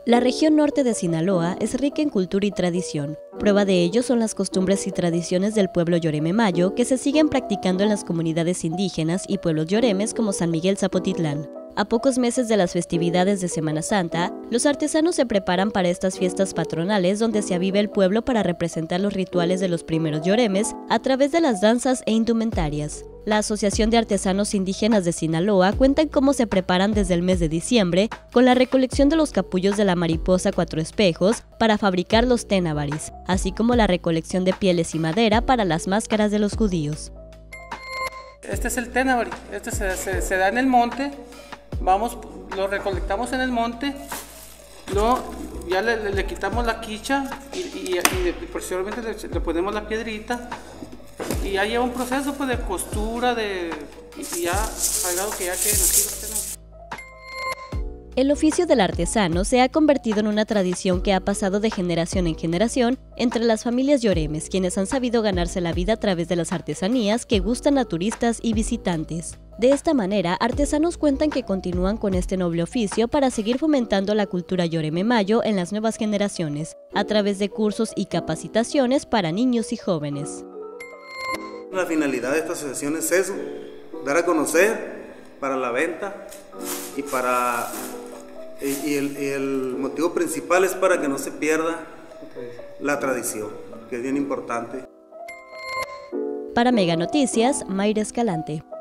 La región norte de Sinaloa es rica en cultura y tradición. Prueba de ello son las costumbres y tradiciones del pueblo Yoreme Mayo que se siguen practicando en las comunidades indígenas y pueblos yoremes como San Miguel Zapotitlán. A pocos meses de las festividades de Semana Santa, los artesanos se preparan para estas fiestas patronales donde se aviva el pueblo para representar los rituales de los primeros yoremes a través de las danzas e indumentarias. La Asociación de Artesanos Indígenas de Sinaloa cuenta cómo se preparan desde el mes de diciembre con la recolección de los capullos de la mariposa cuatro espejos para fabricar los tenabaris, así como la recolección de pieles y madera para las máscaras de los judíos. Este es el tenabari, este se da en el monte, lo recolectamos en el monte, luego ya le quitamos la quicha y posteriormente le ponemos la piedrita. Y ya lleva un proceso pues, de costura, y ya salgado que ya queden así. El oficio del artesano se ha convertido en una tradición que ha pasado de generación en generación entre las familias yoremes, quienes han sabido ganarse la vida a través de las artesanías que gustan a turistas y visitantes. De esta manera, artesanos cuentan que continúan con este noble oficio para seguir fomentando la cultura Yoreme Mayo en las nuevas generaciones, a través de cursos y capacitaciones para niños y jóvenes. La finalidad de esta asociación es eso, dar a conocer para la venta y el motivo principal es para que no se pierda la tradición, que es bien importante. Para Mega Noticias, Mayra Escalante.